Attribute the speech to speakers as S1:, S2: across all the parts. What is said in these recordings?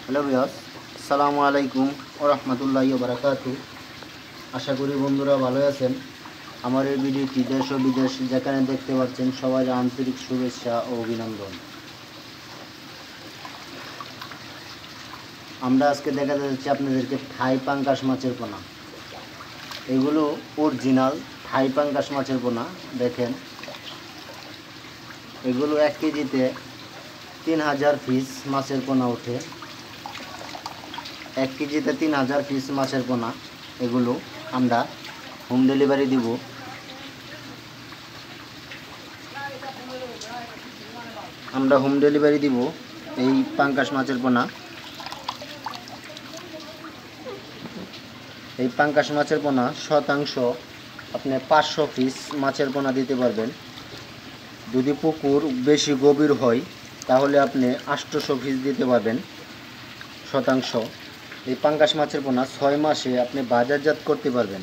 S1: Hello viewers, আসসালামু আলাইকুম ওয়া রাহমাতুল্লাহি ওয়া বারাকাতুহু। আশা করি বন্ধুরা ভালো আছেন। আমার এই ভিডিওটি দেশ ও বিদেশ যেখানে দেখতে পাচ্ছেন সবাই আন্তরিক শুভেচ্ছা ও অভিনন্দন। আমরা আজকে দেখাতে যাচ্ছি আপনাদেরকে থাই পাঙ্গাস মাছের পোনা। এগুলো অরিজিনাল থাই পাঙ্গাস মাছের পোনা। দেখেন, এগুলো 1 কেজিতে 3000 পিস মাছের পোনা ওঠে। 1 কেজিতে 3000 পিস মাছের পোনা। এগুলো আমরা হোম ডেলিভারি দিব। এই পাঙ্গাস মাছের পোনা। এই পাঙ্গাস মাছের পোনা শতাংশ আপনি 500 পিস মাছের পোনা দিতে পারবেন। যদি পুকুর বেশি গভীর হয় তাহলে আপনি 800 পিস দিতে পারবেন শতাংশ। এই পাঙ্গাস মাছের পোনা 6 মাসে আপনি বাজারজাত করতে পারবেন।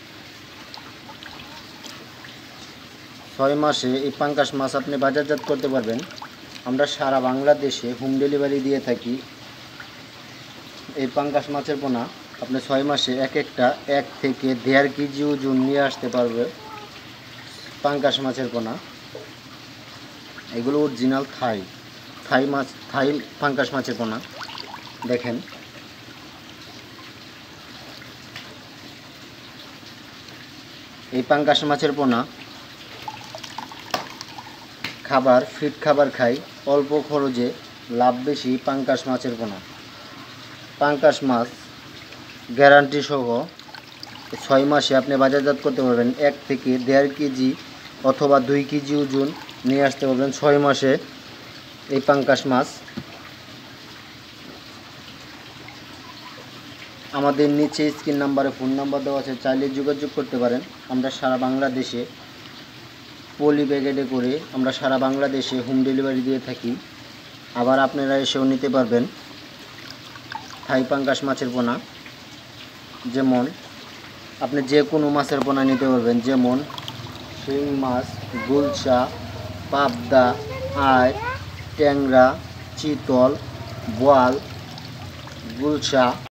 S1: 6 মাসে এই পাঙ্গাস মাছ আপনি বাজারজাত করতে পারবেন। আমরা সারা বাংলাদেশে হোম ডেলিভারি দিয়ে থাকি। এই পাঙ্গাস মাছের পোনা আপনি 6 মাসে একটা 1 থেকে 1.5 কেজি ওজন নিয়ে আসতে পারবে। পাঙ্গাস মাছের পোনা এগুলো অরিজিনাল থাই পাঙ্গাস মাছের পোনা। দেখেন, এই পাঙ্গাস মাছের পোনা ফিট খাবার খাই, অল্প খরচে লাভ বেশি। পাঙ্গাস মাছের পোনা, পাঙ্গাস মাছ গ্যারান্টি সহ 6 মাসে আপনি বাজারজাত করতে পারবেন। 1 থেকে 1.5 কেজি অথবা 2 কেজি ওজন নিয়ে আসতে পারবেন 6 মাসে এই পাঙ্গাস মাছ। আমাদের নিচে স্ক্রিন নাম্বারে ফোন নাম্বার দেওয়া আছে, চাইলে যোগাযোগ করতে পারেন। আমরা সারা বাংলাদেশে পলি প্যাকেটে করে আমরা সারা বাংলাদেশে হোম ডেলিভারি দিয়ে থাকি। আবার আপনারা এসেও নিতে পারবেন থাই পাঙ্গাস মাছের পোনা। যেমন আপনি যে কোনো মাছের পোনা নিতে পারবেন, যেমন শিং মাছ, গুলশা, পাবদা, আইড়, ট্যাংরা, চিতল, বোয়াল, গুলশা।